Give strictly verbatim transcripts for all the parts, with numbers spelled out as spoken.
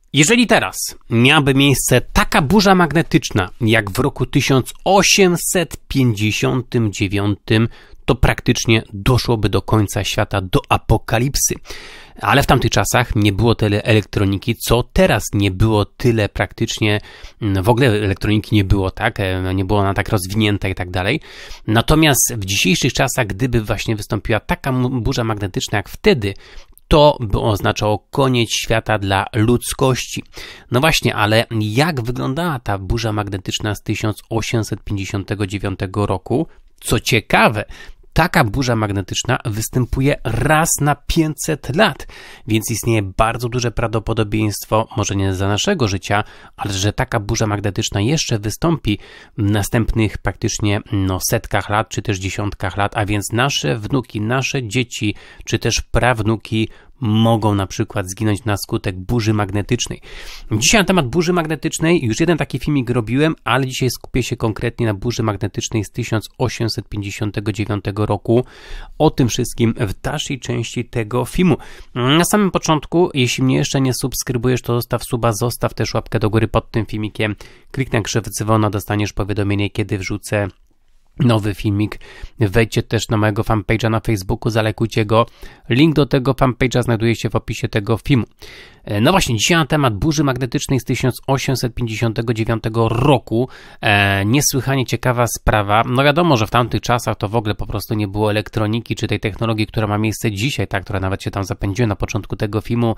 Jeżeli teraz miałaby miejsce taka burza magnetyczna jak w roku tysiąc osiemset pięćdziesiątym dziewiątym, to praktycznie doszłoby do końca świata, do apokalipsy. Ale w tamtych czasach nie było tyle elektroniki, co teraz. Nie było tyle praktycznie, w ogóle elektroniki nie było, tak? Nie było ona tak rozwinięta i tak dalej. Natomiast w dzisiejszych czasach, gdyby właśnie wystąpiła taka burza magnetyczna jak wtedy, to by oznaczało koniec świata dla ludzkości. No właśnie, ale jak wyglądała ta burza magnetyczna z tysiąc osiemset pięćdziesiątego dziewiątego roku? Co ciekawe, taka burza magnetyczna występuje raz na pięćset lat, więc istnieje bardzo duże prawdopodobieństwo, może nie za naszego życia, ale że taka burza magnetyczna jeszcze wystąpi w następnych praktycznie no, setkach lat, czy też dziesiątkach lat, a więc nasze wnuki, nasze dzieci, czy też prawnuki mogą na przykład zginąć na skutek burzy magnetycznej. Dzisiaj na temat burzy magnetycznej już jeden taki filmik robiłem, ale dzisiaj skupię się konkretnie na burzy magnetycznej z tysiąc osiemset pięćdziesiątego dziewiątego roku. O tym wszystkim w dalszej części tego filmu. Na samym początku, jeśli mnie jeszcze nie subskrybujesz, to zostaw suba, zostaw też łapkę do góry pod tym filmikiem. Kliknij na krzywy dzwona, dostaniesz powiadomienie, kiedy wrzucę nowy filmik. Wejdźcie też na mojego fanpage'a na Facebooku, zalajkujcie go. Link do tego fanpage'a znajduje się w opisie tego filmu. No właśnie, dzisiaj na temat burzy magnetycznej z tysiąc osiemset pięćdziesiątego dziewiątego roku. E, niesłychanie ciekawa sprawa. No wiadomo, że w tamtych czasach to w ogóle po prostu nie było elektroniki, czy tej technologii, która ma miejsce dzisiaj, tak, która nawet się tam zapędziła na początku tego filmu.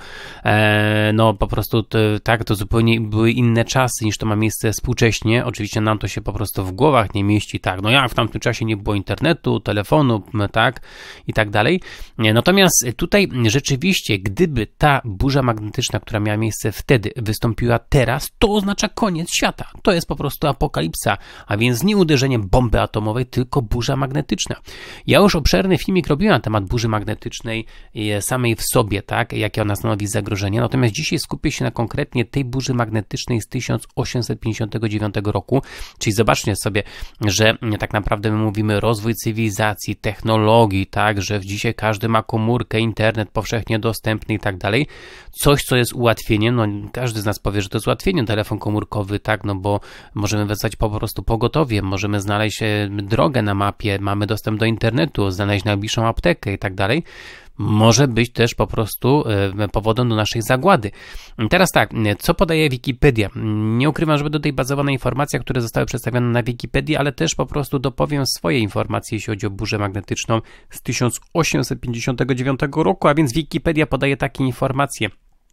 E, no po prostu to, tak, to zupełnie były inne czasy niż to ma miejsce współcześnie. Oczywiście nam to się po prostu w głowach nie mieści, tak, no jak w tamtym czasie nie było internetu, telefonu, tak, i tak dalej. Natomiast tutaj rzeczywiście, gdyby ta burza magnetyczna, która miała miejsce wtedy, wystąpiła teraz, to oznacza koniec świata. To jest po prostu apokalipsa, a więc nie uderzenie bomby atomowej, tylko burza magnetyczna. Ja już obszerny filmik robiłem na temat burzy magnetycznej samej w sobie, tak, jakie ona stanowi zagrożenie, natomiast dzisiaj skupię się na konkretnie tej burzy magnetycznej z tysiąc osiemset pięćdziesiątego dziewiątego roku, czyli zobaczcie sobie, że tak naprawdę my mówimy rozwój cywilizacji, technologii, tak, że dzisiaj każdy ma komórkę, internet powszechnie dostępny i tak dalej. Coś, co jest ułatwieniem, no każdy z nas powie, że to jest ułatwieniem, telefon komórkowy, tak, no bo możemy wezwać po prostu pogotowie, możemy znaleźć drogę na mapie, mamy dostęp do internetu, znaleźć najbliższą aptekę i tak dalej. Może być też po prostu powodem do naszej zagłady. Teraz tak, co podaje Wikipedia? Nie ukrywam, że będą tutaj bazowane informacje, które zostały przedstawione na Wikipedii, ale też po prostu dopowiem swoje informacje, jeśli chodzi o burzę magnetyczną z tysiąc osiemset pięćdziesiątego dziewiątego roku, a więc Wikipedia podaje takie informacje.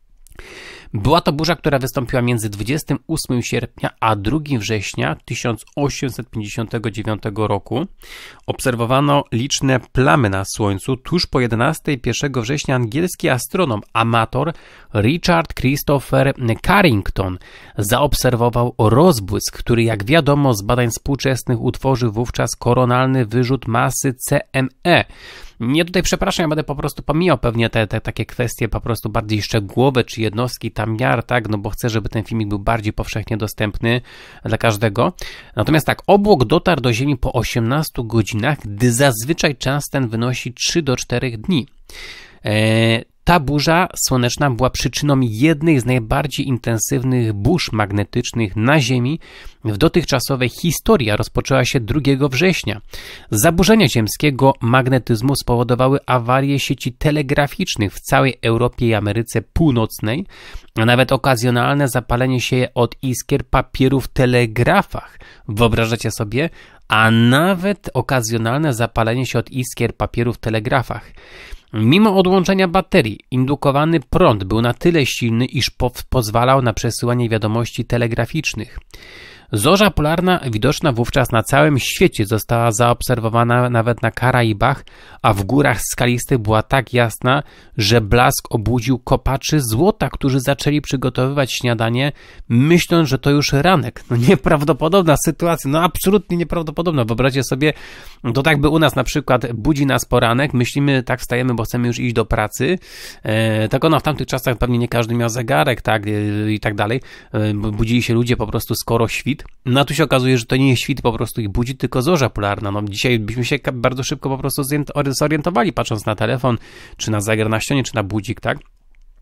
Była to burza, która wystąpiła między dwudziestego ósmego sierpnia a drugiego września tysiąc osiemset pięćdziesiątego dziewiątego roku. Obserwowano liczne plamy na Słońcu. Tuż po jedenastej pierwszego września angielski astronom, amator Richard Christopher Carrington zaobserwował rozbłysk, który jak wiadomo z badań współczesnych utworzył wówczas koronalny wyrzut masy C M E. Nie tutaj przepraszam, ja będę po prostu pomijał pewnie te, te takie kwestie po prostu bardziej szczegółowe, czy jednostki tam miar, tak, no bo chcę, żeby ten filmik był bardziej powszechnie dostępny dla każdego. Natomiast tak, obłok dotarł do Ziemi po osiemnastu godzinach, gdy zazwyczaj czas ten wynosi trzy do czterech dni. Eee, Ta burza słoneczna była przyczyną jednej z najbardziej intensywnych burz magnetycznych na Ziemi w dotychczasowej historii, a rozpoczęła się drugiego września. Zaburzenia ziemskiego magnetyzmu spowodowały awarię sieci telegraficznych w całej Europie i Ameryce Północnej, a nawet okazjonalne zapalenie się od iskier papieru w telegrafach. Wyobrażacie sobie? A nawet okazjonalne zapalenie się od iskier papieru w telegrafach. Mimo odłączenia baterii, indukowany prąd był na tyle silny, iż po pozwalał na przesyłanie wiadomości telegraficznych. Zorza polarna, widoczna wówczas na całym świecie, została zaobserwowana nawet na Karaibach, a w górach skalistych była tak jasna, że blask obudził kopaczy złota, którzy zaczęli przygotowywać śniadanie, myśląc, że to już ranek. No nieprawdopodobna sytuacja, no absolutnie nieprawdopodobna. Wyobraźcie sobie, to tak by u nas na przykład budzi nas poranek, myślimy, tak wstajemy, bo chcemy już iść do pracy, e, tak ono w tamtych czasach pewnie nie każdy miał zegarek, tak, e, i tak dalej. E, budzili się ludzie po prostu skoro świt. No a tu się okazuje, że to nie jest świt po prostu ich budzi, tylko zorza polarna. No dzisiaj byśmy się bardzo szybko po prostu zorientowali, patrząc na telefon, czy na zegar na ścianie, czy na budzik, tak?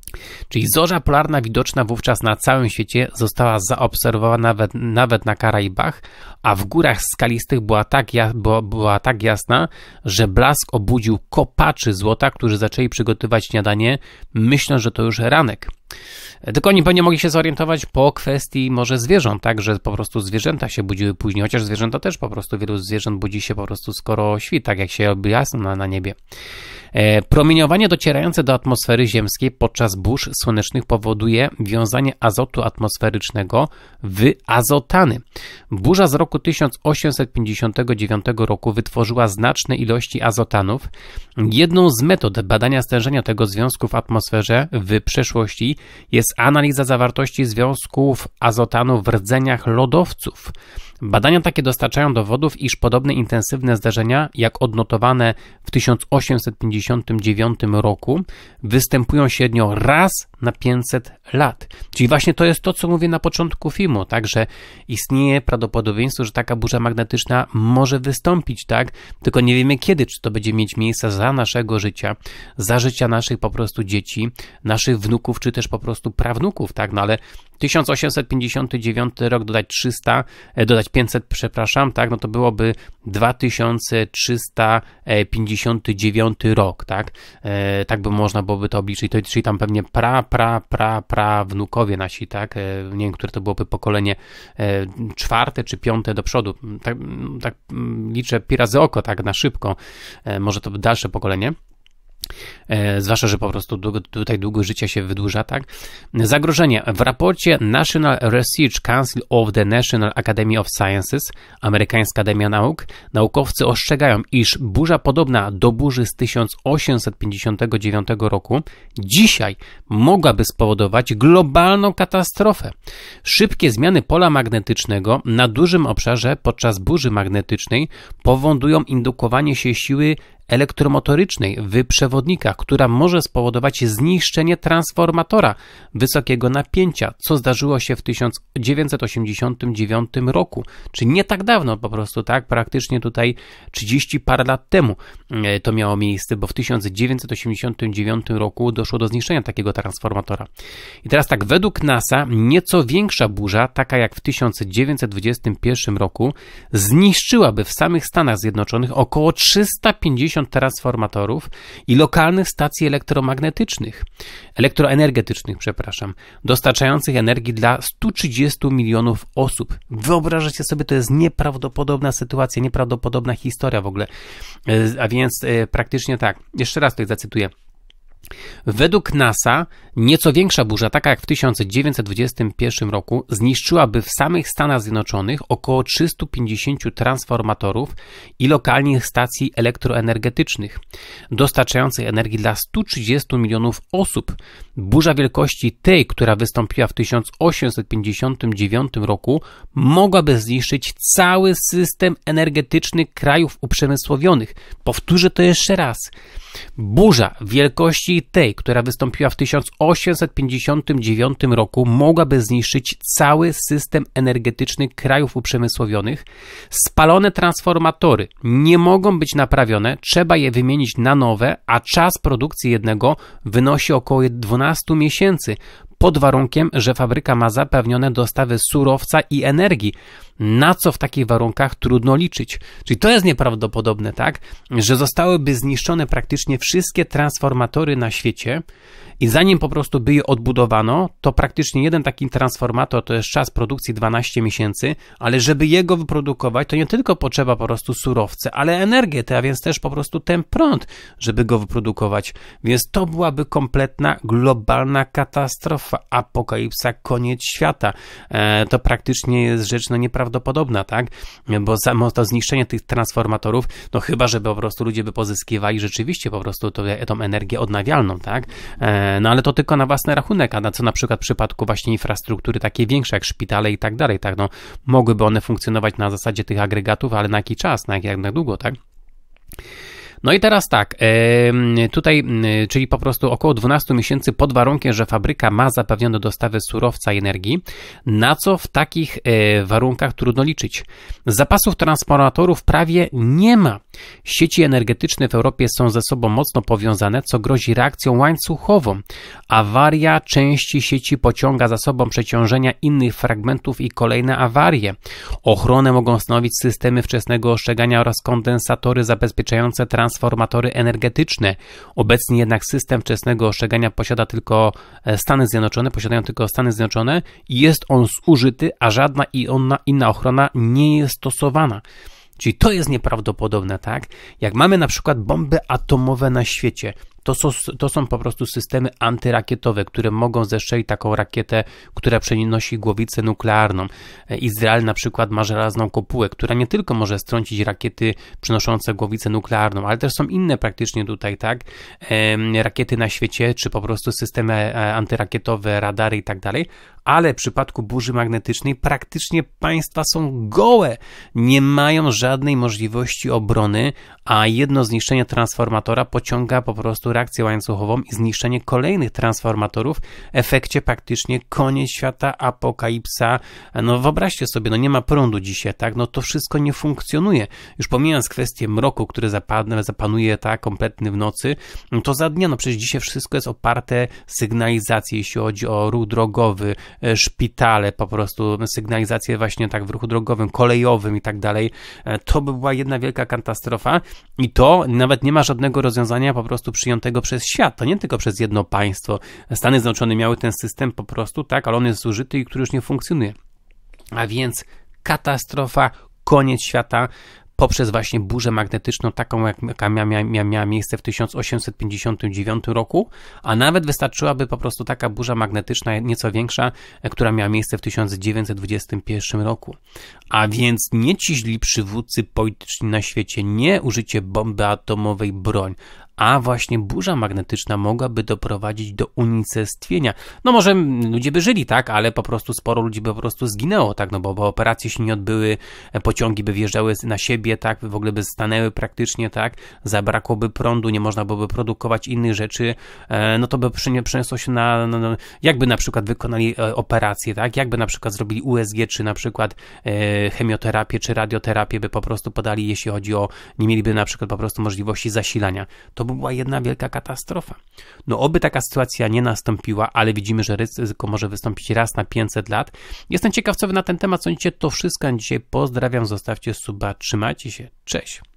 Czyli zorza polarna widoczna wówczas na całym świecie została zaobserwowana nawet, nawet na Karaibach, a w górach skalistych była tak, była, była tak jasna, że blask obudził kopaczy złota, którzy zaczęli przygotowywać śniadanie, myśląc, że to już ranek. Tylko oni pewnie mogli się zorientować po kwestii może zwierząt, tak, że po prostu zwierzęta się budziły później, chociaż zwierzęta też po prostu, wielu zwierząt budzi się po prostu skoro świt, tak jak się robi jasno na, na niebie. E, promieniowanie docierające do atmosfery ziemskiej podczas burz słonecznych powoduje wiązanie azotu atmosferycznego w azotany. Burza z roku tysiąc osiemset pięćdziesiątego dziewiątego roku wytworzyła znaczne ilości azotanów. Jedną z metod badania stężenia tego związku w atmosferze w przeszłości jest analiza zawartości związków azotanu w rdzeniach lodowców. Badania takie dostarczają dowodów, iż podobne intensywne zdarzenia, jak odnotowane w tysiąc osiemset pięćdziesiątym dziewiątym roku, występują średnio raz na pięćset lat. Czyli właśnie to jest to, co mówię na początku filmu, tak, że istnieje prawdopodobieństwo, że taka burza magnetyczna może wystąpić, tak, tylko nie wiemy kiedy, czy to będzie mieć miejsce za naszego życia, za życia naszych po prostu dzieci, naszych wnuków, czy też po prostu prawnuków, tak, no ale tysiąc osiemset pięćdziesiąty dziewiąty rok dodać trzysta, dodać pięćset, przepraszam, tak, no to byłoby dwa tysiące trzysta pięćdziesiąty dziewiąty rok, tak, e, tak by można byłoby to obliczyć, to, czyli tam pewnie pra, pra, pra, pra wnukowie nasi, tak, e, nie wiem, które to byłoby pokolenie e, czwarte czy piąte do przodu, tak, tak liczę pi razy oko, tak, na szybko, e, może to dalsze pokolenie. E, zwłaszcza, że po prostu długo, tutaj długość życia się wydłuża, tak? Zagrożenie. W raporcie National Research Council of the National Academy of Sciences, Amerykańska Akademia Nauk, naukowcy ostrzegają, iż burza podobna do burzy z tysiąc osiemset pięćdziesiątego dziewiątego roku dzisiaj mogłaby spowodować globalną katastrofę. Szybkie zmiany pola magnetycznego na dużym obszarze podczas burzy magnetycznej powodują indukowanie się siły elektromotorycznej w przewodnikach, która może spowodować zniszczenie transformatora wysokiego napięcia, co zdarzyło się w tysiąc dziewięćset osiemdziesiątym dziewiątym roku, czyli nie tak dawno po prostu, tak, praktycznie tutaj trzydzieści parę lat temu to miało miejsce, bo w tysiąc dziewięćset osiemdziesiątym dziewiątym roku doszło do zniszczenia takiego transformatora. I teraz tak, według NASA nieco większa burza, taka jak w tysiąc dziewięćset dwudziestym pierwszym roku, zniszczyłaby w samych Stanach Zjednoczonych około trzysta pięćdziesiąt transformatorów i lokalnych stacji elektromagnetycznych, elektroenergetycznych, przepraszam, dostarczających energii dla stu trzydziestu milionów osób. Wyobrażacie sobie, to jest nieprawdopodobna sytuacja, nieprawdopodobna historia w ogóle. A więc e, praktycznie tak, jeszcze raz tutaj zacytuję. Według NASA nieco większa burza, taka jak w tysiąc dziewięćset dwudziestym pierwszym roku, zniszczyłaby w samych Stanach Zjednoczonych około trzysta pięćdziesiąt transformatorów i lokalnych stacji elektroenergetycznych, dostarczających energii dla stu trzydziestu milionów osób. Burza wielkości tej, która wystąpiła w tysiąc osiemset pięćdziesiątym dziewiątym roku, mogłaby zniszczyć cały system energetyczny krajów uprzemysłowionych. Powtórzę to jeszcze raz. Burza wielkości tej, która wystąpiła w tysiąc osiemset pięćdziesiątym dziewiątym roku, mogłaby zniszczyć cały system energetyczny krajów uprzemysłowionych. Spalone transformatory nie mogą być naprawione, trzeba je wymienić na nowe, a czas produkcji jednego wynosi około dwunastu miesięcy, pod warunkiem, że fabryka ma zapewnione dostawy surowca i energii, na co w takich warunkach trudno liczyć. Czyli to jest nieprawdopodobne, tak, że zostałyby zniszczone praktycznie wszystkie transformatory na świecie i zanim po prostu by je odbudowano, to praktycznie jeden taki transformator to jest czas produkcji dwanaście miesięcy, ale żeby jego wyprodukować, to nie tylko potrzeba po prostu surowce, ale energię, a więc też po prostu ten prąd, żeby go wyprodukować. Więc to byłaby kompletna, globalna katastrofa, apokalipsa, koniec świata. E, to praktycznie jest rzecz no, nieprawdopodobna, tak? Bo samo to zniszczenie tych transformatorów, no chyba, żeby po prostu ludzie by pozyskiwali rzeczywiście po prostu to, tą energię odnawialną, tak? E, no ale to tylko na własny rachunek, a na co na przykład w przypadku właśnie infrastruktury takiej większej, jak szpitale i tak dalej, tak? No mogłyby one funkcjonować na zasadzie tych agregatów, ale na jaki czas, na jak, jak na długo, tak? No i teraz tak, tutaj, czyli po prostu około dwanaście miesięcy pod warunkiem, że fabryka ma zapewnione dostawy surowca i energii, na co w takich warunkach trudno liczyć. Zapasów transformatorów prawie nie ma. Sieci energetyczne w Europie są ze sobą mocno powiązane, co grozi reakcją łańcuchową. Awaria części sieci pociąga za sobą przeciążenia innych fragmentów i kolejne awarie. Ochronę mogą stanowić systemy wczesnego ostrzegania oraz kondensatory zabezpieczające transformatory energetyczne. Obecnie jednak system wczesnego ostrzegania posiada tylko Stany Zjednoczone, posiadają tylko Stany Zjednoczone i jest on zużyty, a żadna inna ochrona nie jest stosowana. Czyli to jest nieprawdopodobne, tak? Jak mamy na przykład bomby atomowe na świecie, to są, to są po prostu systemy antyrakietowe, które mogą zestrzelić taką rakietę, która przenosi głowicę nuklearną. Izrael na przykład ma żelazną kopułę, która nie tylko może strącić rakiety przynoszące głowicę nuklearną, ale też są inne praktycznie tutaj, tak? E, rakiety na świecie, czy po prostu systemy antyrakietowe, radary i tak dalej. Ale w przypadku burzy magnetycznej praktycznie państwa są gołe, nie mają żadnej możliwości obrony, a jedno zniszczenie transformatora pociąga po prostu reakcję łańcuchową i zniszczenie kolejnych transformatorów, w efekcie praktycznie koniec świata, apokalipsa. No wyobraźcie sobie, no nie ma prądu dzisiaj, tak? No to wszystko nie funkcjonuje. Już pomijając kwestię mroku, który zapadne, zapanuje tak kompletny w nocy, no to za dnia, no przecież dzisiaj wszystko jest oparte sygnalizacją, jeśli chodzi o ruch drogowy, szpitale, po prostu sygnalizację właśnie tak w ruchu drogowym, kolejowym i tak dalej. To by była jedna wielka katastrofa i to nawet nie ma żadnego rozwiązania po prostu przyjętego przez świat. To nie tylko przez jedno państwo. Stany Zjednoczone miały ten system po prostu, tak, ale on jest zużyty i który już nie funkcjonuje. A więc katastrofa, koniec świata poprzez właśnie burzę magnetyczną, taką jaka miała, miała, miała miejsce w tysiąc osiemset pięćdziesiątym dziewiątym roku, a nawet wystarczyłaby po prostu taka burza magnetyczna nieco większa, która miała miejsce w tysiąc dziewięćset dwudziestym pierwszym roku. A więc nie ci źli przywódcy polityczni na świecie, nie użycie bomby atomowej, broń, a właśnie burza magnetyczna mogłaby doprowadzić do unicestwienia. No może ludzie by żyli, tak, ale po prostu sporo ludzi by po prostu zginęło, tak, no bo, bo operacje się nie odbyły, pociągi by wjeżdżały na siebie, tak, w ogóle by stanęły praktycznie, tak, zabrakłoby prądu, nie można byłoby produkować innych rzeczy, no to by przeniosło się na, no, no, jakby na przykład wykonali operację, tak, jakby na przykład zrobili U S G, czy na przykład e, chemioterapię, czy radioterapię by po prostu podali, jeśli chodzi o, nie mieliby na przykład po prostu możliwości zasilania. To by była jedna wielka katastrofa. No oby taka sytuacja nie nastąpiła, ale widzimy, że ryzyko może wystąpić raz na pięćset lat. Jestem ciekaw, co wy na ten temat sądzicie. To wszystko na dzisiaj. Pozdrawiam, zostawcie suba, trzymajcie się, cześć.